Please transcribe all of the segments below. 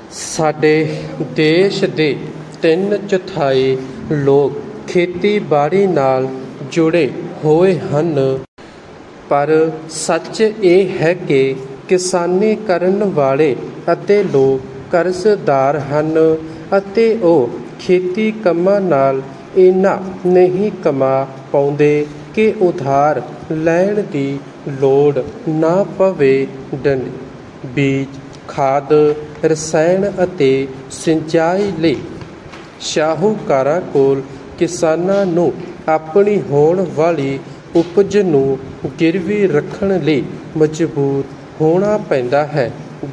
ਸਾਡੇ ਦੇਸ਼ ਦੇ 3/4 ਲੋਕ ਖੇਤੀਬਾੜੀ ਨਾਲ ਜੁੜੇ ਹੋਏ ਹਨ, ਪਰ ਸੱਚ ਇਹ ਹੈ ਕਿ ਕਿਸਾਨੀ ਕਰਨ ਵਾਲੇ ਅੱਧੇ ਲੋਕ ਕਰਜ਼ਦਾਰ ਹਨ ਅਤੇ ਉਹ ਖੇਤੀ ਕੰਮਾਂ ਨਾਲ ਇੰਨਾ ਨਹੀਂ ਕਮਾ ਪਾਉਂਦੇ ਕਿ ਉਧਾਰ ਲੈਣ ਦੀ ਲੋੜ ਨਾ ਪਵੇ। ਬੀਜ, ਖਾਦ, ਰਸਾਇਣ ਅਤੇ ਸਿੰਚਾਈ ਲਈ ਸ਼ਾਹੂਕਾਰਾਂ ਕੋਲ ਕਿਸਾਨਾਂ ਨੂੰ ਆਪਣੀ ਹੋਣ ਵਾਲੀ ਉਪਜ ਨੂੰ ਗਿਰਵੀ ਰੱਖਣ ਲਈ ਮਜਬੂਰ ਹੋਣਾ ਪੈਂਦਾ ਹੈ।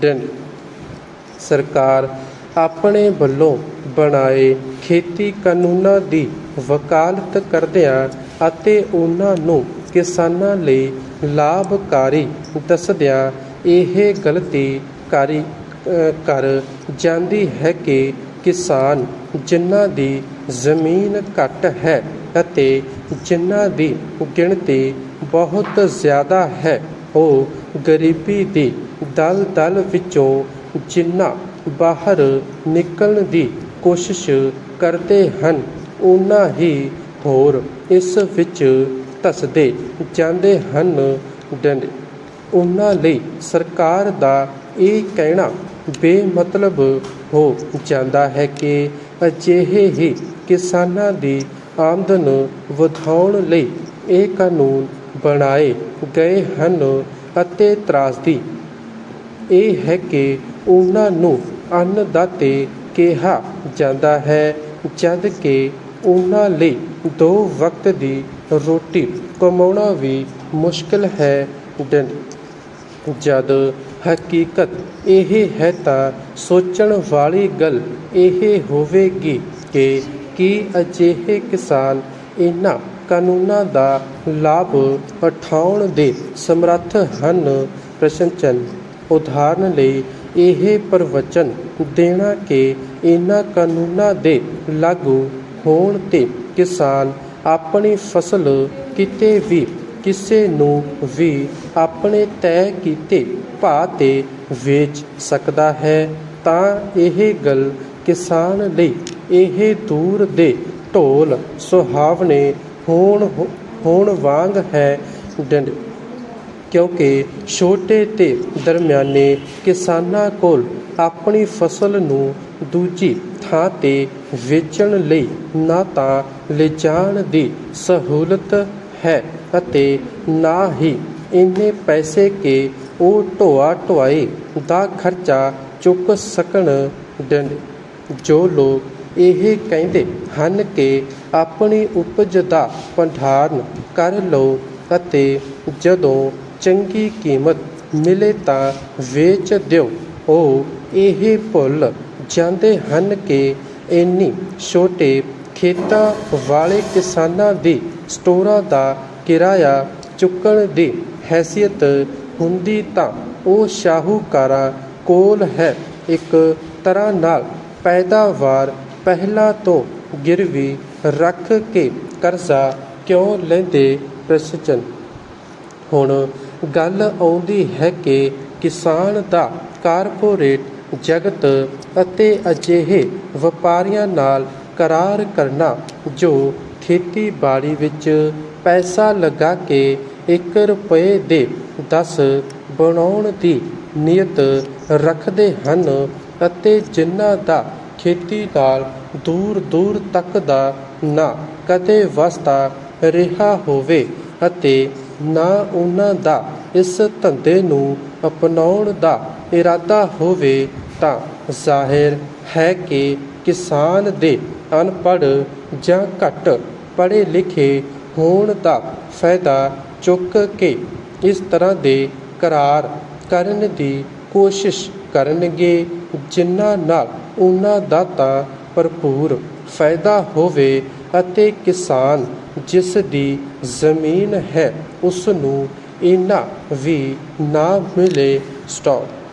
ਸਰਕਾਰ ਆਪਣੇ ਵੱਲੋਂ ਬਣਾਏ ਖੇਤੀ ਕਾਨੂੰਨਾਂ ਦੀ ਵਕਾਲਤ ਕਰਦਿਆਂ ਅਤੇ ਉਹਨਾਂ ਨੂੰ ਕਿਸਾਨਾਂ ਲਈ ਲਾਭਕਾਰੀ ਦੱਸਦਿਆਂ ਇਹ ਗਲਤੀ ਕਰ ਜਾਂਦੀ ਹੈ ਕਿ ਕਿਸਾਨ ਜਿਨ੍ਹਾਂ ਦੀ ਜ਼ਮੀਨ ਘੱਟ ਹੈ ਅਤੇ ਜਿਨ੍ਹਾਂ ਦੀ ਗਿਣਤੀ ਬਹੁਤ ਜ਼ਿਆਦਾ ਹੈ, ਉਹ ਗਰੀਬੀ ਦੀ ਦਲਦਲ ਵਿੱਚੋਂ ਜਿੰਨਾ ਬਾਹਰ ਨਿਕਲਣ ਦੀ ਕੋਸ਼ਿਸ਼ ਕਰਦੇ ਹਨ, ਉਨਾ ਹੀ ਹੋਰ ਇਸ ਵਿੱਚ ਧੱਸਦੇ ਜਾਂਦੇ ਹਨ। ਉਹਨਾਂ ਲਈ ਸਰਕਾਰ ਦਾ ਇਹ ਕਹਿਣਾ ਬੇਮਤਲਬ ਹੋ ਜਾਂਦਾ ਹੈ ਕਿ ਅਜਿਹੇ ਹੀ ਕਿਸਾਨਾਂ ਦੀ ਆਮਦਨ ਵਧਾਉਣ ਲਈ ਇਹ ਕਾਨੂੰਨ ਬਣਾਏ ਗਏ ਹਨ ਅਤੇ ਤਰਾਸਦੀ ਇਹ ਹੈ ਕਿ ਉਹਨਾਂ ਨੂੰ ਅੰਨਦਾਤੇ ਕਿਹਾ ਜਾਂਦਾ ਹੈ, ਜਦ ਕਿ ਉਹਨਾਂ ਲਈ 2 ਵਕਤ ਦੀ ਰੋਟੀ ਕਮਾਉਣਾ ਵੀ ਮੁਸ਼ਕਿਲ ਹੈ। ਜਦ ਹਕੀਕਤ ਇਹ ਹੈ ਤਾਂ ਸੋਚਣ ਵਾਲੀ ਗੱਲ ਇਹ ਹੋਵੇਗੀ ਕਿ ਕੀ ਅਜਿਹੇ ਕਿਸਾਨ ਇਹਨਾਂ ਕਾਨੂੰਨਾਂ ਦਾ ਲਾਭ ਉਠਾਉਣ ਦੇ ਸਮਰੱਥ ਹਨ। ਉਦਾਹਰਨ ਲਈ ਇਹ ਪ੍ਰਵਚਨ ਦੇਣਾ ਕਿ ਇਹਨਾਂ ਕਾਨੂੰਨਾਂ ਦੇ ਲਾਗੂ ਹੋਣ 'ਤੇ ਕਿਸਾਨ ਆਪਣੀ ਫਸਲ ਕਿਤੇ ਵੀ ਕਿਸੇ ਨੂੰ ਵੀ ਆਪਣੇ ਤੈਅ ਕੀਤੇ ਭਾਅ 'ਤੇ ਵੇਚ ਸਕਦਾ ਹੈ, ਤਾਂ ਇਹ ਗੱਲ ਕਿਸਾਨ ਲਈ ਇਹ ਦੂਰ ਦੇ ਢੋਲ ਸੁਹਾਵਣੇ ਹੋਣ ਵਾਂਗ ਹੈ। ਕਿਉਂਕਿ ਛੋਟੇ ਤੇ ਦਰਮਿਆਨੇ ਕਿਸਾਨਾਂ ਕੋਲ ਆਪਣੀ ਫਸਲ ਨੂੰ ਦੂਜੀ ਥਾਂ 'ਤੇ ਵੇਚਣ ਲਈ ਨਾ ਤਾਂ ਲਿਜਾਣ ਦੀ ਸਹੂਲਤ ਹੈ ਅਤੇ ਨਾ ਹੀ ਇੰਨੇ ਪੈਸੇ ਕਿ ਉਹ ਢੋਆ-ਢੁਆਈ ਦਾ ਖਰਚਾ ਚੁੱਕ ਸਕਣ। ਜੋ ਲੋਕ ਇਹ ਕਹਿੰਦੇ ਹਨ ਕਿ ਆਪਣੀ ਉਪਜ ਦਾ ਭੰਡਾਰਨ ਕਰ ਲਓ ਅਤੇ ਜਦੋਂ ਚੰਗੀ ਕੀਮਤ ਮਿਲੇ ਤਾਂ ਵੇਚ ਦਿਓ, ਉਹ ਇਹ ਭੁੱਲ ਜਾਂਦੇ ਹਨ ਕਿ ਇੰਨੀ ਛੋਟੇ ਖੇਤਾਂ ਵਾਲੇ ਕਿਸਾਨਾਂ ਦੀ ਸਟੋਰਾਂ ਦਾ ਕਿਰਾਇਆ ਚੁੱਕਣ ਦੀ ਹੈਸੀਅਤ ਹੁੰਦੀ ਤਾਂ ਉਹ ਸ਼ਾਹੂਕਾਰਾਂ ਕੋਲ ਹੈ। ਇੱਕ ਤਰ੍ਹਾਂ ਨਾਲ ਪੈਦਾਵਾਰ ਪਹਿਲਾਂ ਤੋਂ ਗਿਰਵੀ ਰੱਖ ਕੇ ਕਰਜ਼ਾ ਕਿਉਂ ਲੈਂਦੇ। ਹੁਣ ਗੱਲ ਆਉਂਦੀ ਹੈ ਕਿ ਕਿਸਾਨ ਦਾ ਕਾਰਪੋਰੇਟ ਜਗਤ ਅਤੇ ਅਜਿਹੇ ਵਪਾਰੀਆਂ ਨਾਲ ਕਰਾਰ ਕਰਨਾ ਜੋ ਖੇਤੀਬਾੜੀ ਵਿੱਚ ਪੈਸਾ ਲਗਾ ਕੇ 1 ਰੁਪਏ ਦੇ 10 ਬਣਾਉਣ ਦੀ ਨੀਅਤ ਰੱਖਦੇ ਹਨ ਅਤੇ ਜਿਨ੍ਹਾਂ ਦਾ ਖੇਤੀ ਨਾਲ ਦੂਰ ਦੂਰ ਤੱਕ ਦਾ ਨਾ ਕਦੇ ਵਾਸਤਾ ਰਿਹਾ ਹੋਵੇ ਅਤੇ ਨਾ ਉਹਨਾਂ ਦਾ ਇਸ ਧੰਦੇ ਨੂੰ ਅਪਣਾਉਣ ਦਾ ਇਰਾਦਾ ਹੋਵੇ, ਤਾਂ ਜ਼ਾਹਿਰ ਹੈ ਕਿ ਕਿਸਾਨ ਦੇ ਅਨਪੜ੍ਹ ਜਾਂ ਘੱਟ ਪੜ੍ਹੇ ਲਿਖੇ ਹੋਣ ਦਾ ਫਾਇਦਾ ਚੁੱਕ ਕੇ ਇਸ ਤਰ੍ਹਾਂ ਦੇ ਕਰਾਰ ਕਰਨ ਦੀ ਕੋਸ਼ਿਸ਼ ਕਰਨਗੇ, ਜਿਨ੍ਹਾਂ ਨਾਲ ਉਹਨਾਂ ਦਾ ਤਾਂ ਭਰਪੂਰ ਫਾਇਦਾ ਹੋਵੇ ਅਤੇ ਕਿਸਾਨ ਜਿਸ ਦੀ ਜ਼ਮੀਨ ਹੈ ਉਸ ਨੂੰ ਇੰਨਾ ਵੀ ਨਾ ਮਿਲੇ।